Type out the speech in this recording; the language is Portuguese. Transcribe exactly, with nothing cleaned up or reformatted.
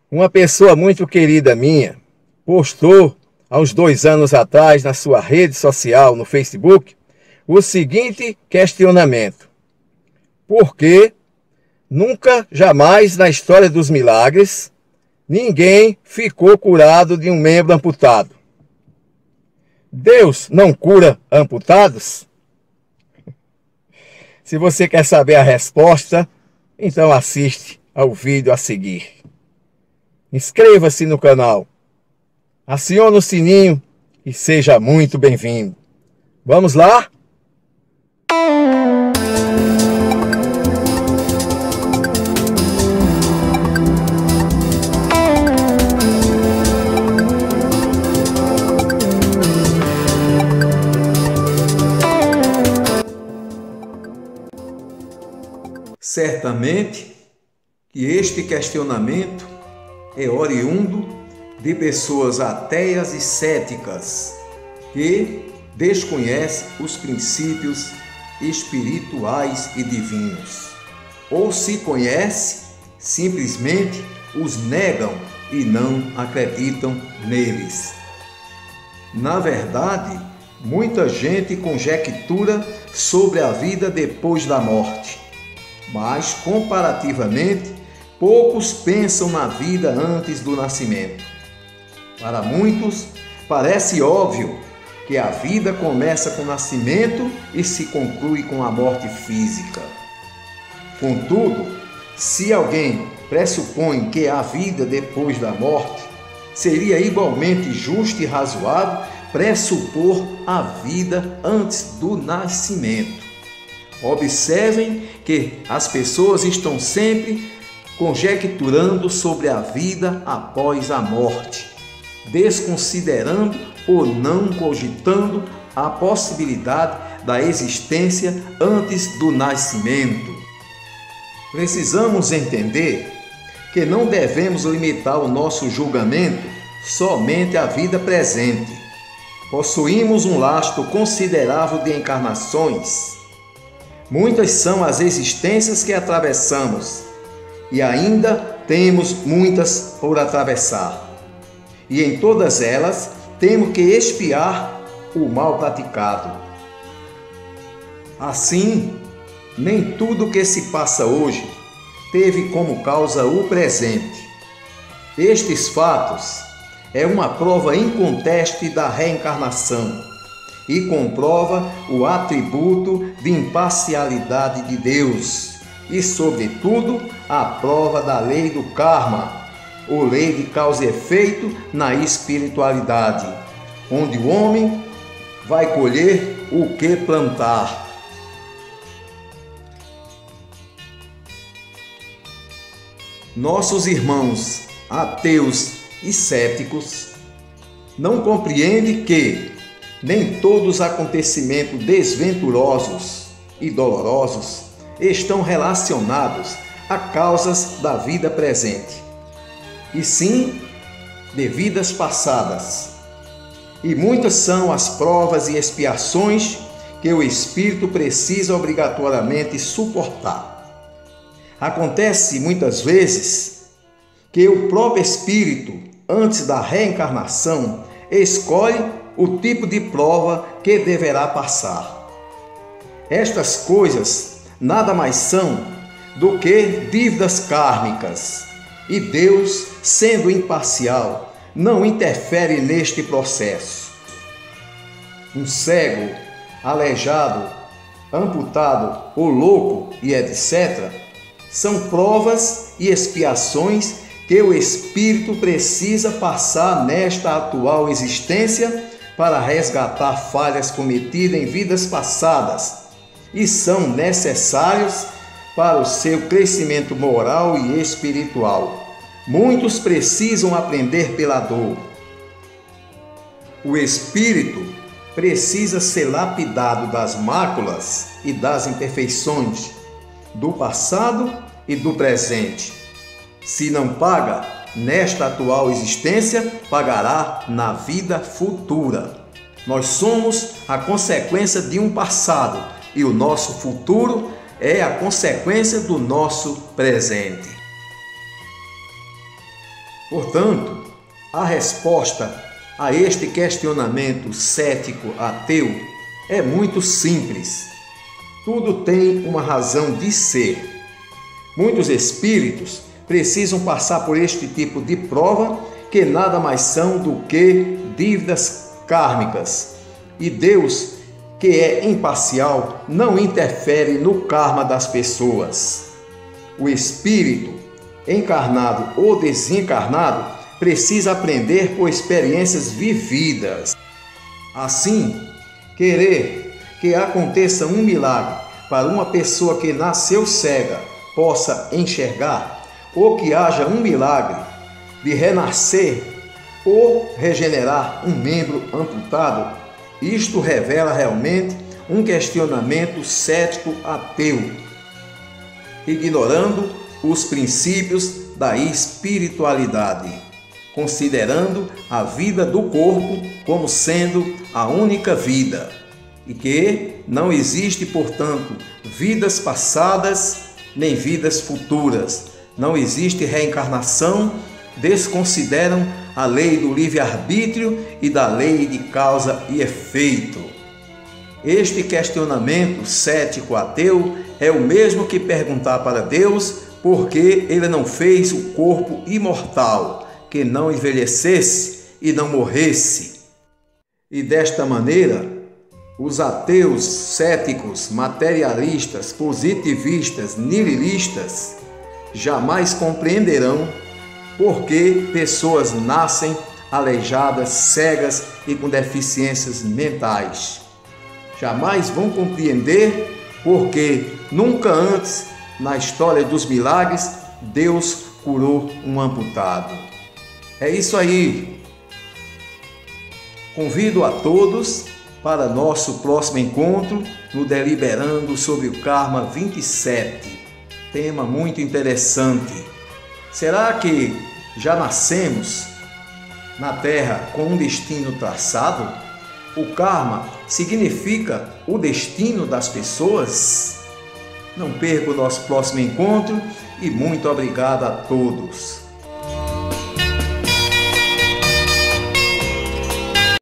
Uma pessoa muito querida minha postou há uns dois anos atrás na sua rede social, no Facebook, o seguinte questionamento: por que nunca, jamais na história dos milagres, ninguém ficou curado de um membro amputado? Deus não cura amputados? Se você quer saber a resposta, então assiste ao vídeo a seguir. Inscreva-se no canal, acione o sininho e seja muito bem-vindo. Vamos lá? Certamente que este questionamento é oriundo de pessoas ateias e céticas que desconhecem os princípios espirituais e divinos, ou se conhecem, simplesmente os negam e não acreditam neles. Na verdade, muita gente conjectura sobre a vida depois da morte, mas comparativamente poucos pensam na vida antes do nascimento. Para muitos, parece óbvio que a vida começa com o nascimento e se conclui com a morte física. Contudo, se alguém pressupõe que há vida depois da morte, seria igualmente justo e razoável pressupor a vida antes do nascimento. Observem que as pessoas estão sempre conjecturando sobre a vida após a morte, desconsiderando ou não cogitando a possibilidade da existência antes do nascimento. Precisamos entender que não devemos limitar o nosso julgamento somente à vida presente. Possuímos um lastro considerável de encarnações. Muitas são as existências que atravessamos e ainda temos muitas por atravessar. E em todas elas temos que expiar o mal praticado. Assim, nem tudo que se passa hoje teve como causa o presente. Estes fatos é uma prova inconteste da reencarnação e comprova o atributo de imparcialidade de Deus e, sobretudo, a prova da lei do karma, ou lei de causa e efeito na espiritualidade, onde o homem vai colher o que plantar. Nossos irmãos ateus e céticos não compreendem que nem todos os acontecimentos desventurosos e dolorosos estão relacionados a causas da vida presente, e sim de vidas passadas. E muitas são as provas e expiações que o espírito precisa obrigatoriamente suportar. Acontece muitas vezes que o próprio espírito, antes da reencarnação, escolhe o tipo de prova que deverá passar. Estas coisas nada mais são do que dívidas kármicas, e Deus, sendo imparcial, não interfere neste processo. Um cego, aleijado, amputado ou louco e etcétera são provas e expiações que o espírito precisa passar nesta atual existência para resgatar falhas cometidas em vidas passadas e são necessários para o seu crescimento moral e espiritual. Muitos precisam aprender pela dor. O espírito precisa ser lapidado das máculas e das imperfeições do passado e do presente. Se não paga nesta atual existência, pagará na vida futura. Nós somos a consequência de um passado e o nosso futuro é a consequência do nosso presente. Portanto, a resposta a este questionamento cético ateu é muito simples. Tudo tem uma razão de ser. Muitos espíritos precisam passar por este tipo de prova, que nada mais são do que dívidas kármicas. E Deus, que é imparcial, não interfere no karma das pessoas. O espírito, encarnado ou desencarnado, precisa aprender por experiências vividas. Assim, querer que aconteça um milagre para uma pessoa que nasceu cega possa enxergar, ou que haja um milagre de renascer ou regenerar um membro amputado, isto revela realmente um questionamento cético ateu, ignorando os princípios da espiritualidade, considerando a vida do corpo como sendo a única vida, e que não existe, portanto, vidas passadas nem vidas futuras. Não existe reencarnação, desconsideram a lei do livre-arbítrio e da lei de causa e efeito. Este questionamento cético ateu é o mesmo que perguntar para Deus por que ele não fez o corpo imortal, que não envelhecesse e não morresse. E desta maneira, os ateus, céticos, materialistas, positivistas, nihilistas jamais compreenderão por que pessoas nascem aleijadas, cegas e com deficiências mentais. Jamais vão compreender porque nunca antes na história dos milagres Deus curou um amputado. É isso aí. Convido a todos para nosso próximo encontro no Deliberando sobre o Karma vinte e sete. Tema muito interessante. Será que já nascemos na Terra com um destino traçado? O karma significa o destino das pessoas? Não perca o nosso próximo encontro e muito obrigado a todos.